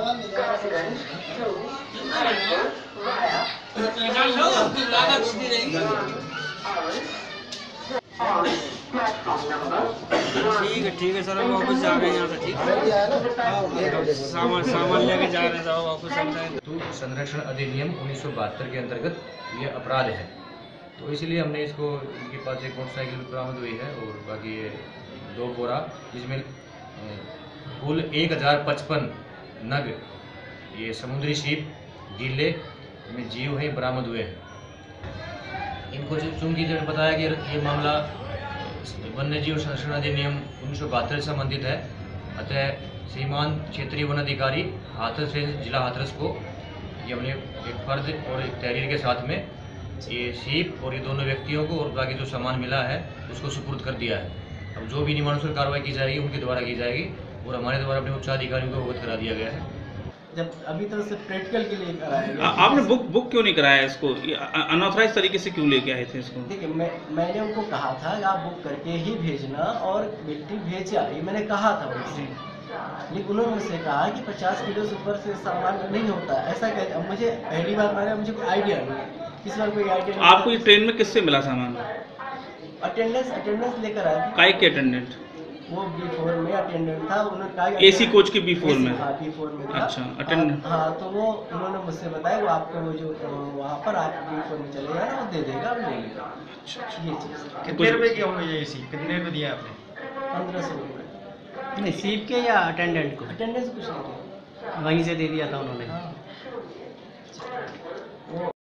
ठीक है सर, अब वापस जा रहे हैं यहाँ से। ठीक है, सामान लेके जा रहे हैं साहब वापस। तो संरक्षण अधिनियम 1972 के अंतर्गत ये अपराध है, तो इसलिए हमने इसको, इनके पास एक मोटरसाइकिल बरामद हुई है और बाकी ये 2 बोरा, जिसमें कुल 1055 नग ये समुद्री सीप गीले में जीव हैं बरामद हुए हैं। इनको चूंकि जब बताया कि ये मामला वन्य जीव संरक्षण अधिनियम 1972 से संबंधित है, अतः श्रीमान क्षेत्रीय वन अधिकारी हाथरस से जिला हाथरस को ये हमने एक फर्द और एक तहरीर के साथ में ये सीप और ये दोनों व्यक्तियों को और बाकी जो सामान मिला है उसको सुपुर्द कर दिया है। अब जो भी नियमानुसार कार्रवाई की जाएगी उनके द्वारा की जाएगी और हमारे द्वारा अपने उच्चाधिकारियों को अवगत करा दिया गया है। जब अभी तो सिर्फ प्रैक्टिकल के लिए कराया, आपने बुक क्यों नहीं कराया इसको? अनऑथराइज तरीके से क्यों लेके आए थे इसको? देखिए मैंने उनको कहा था कि आप बुक करके ही भेजना और व्यक्ति भेजा, ये मैंने कहा था उनसे, लेकिन उन्होंने मुझसे कहा कि 50 किलो से ऊपर से सामान नहीं होता ऐसा कहते। अब मुझे पहली बार मैंने मुझे कोई आइडिया नहीं, इस बार कोई आइडिया नहीं। आपको ये ट्रेन में किससे मिला सामान? अटेंडेंस लेकर आया था। काय के अटेंडेंट? वो B4 में अटेंडेंट था, उन्होंने कहा AC कोच के B4 में? हाँ B4 में था। अच्छा, अटेंडेंट। हाँ, तो वो उन्होंने मुझसे बताया वो आपको वो जो वहाँ पर आप B4 में चले जाना, वो दे देगा, आप ले लेगा। अच्छा, ये चीज़ कितने रुपए की होंगे ये AC? कितने रुपए दिए आपने? 1500 रुपये। नहीं, सीप के या अटेंडेंट को? अटेंडेंस कुछ नहीं दिया, वहीं से दे दिया था उन्होंने। हाँ।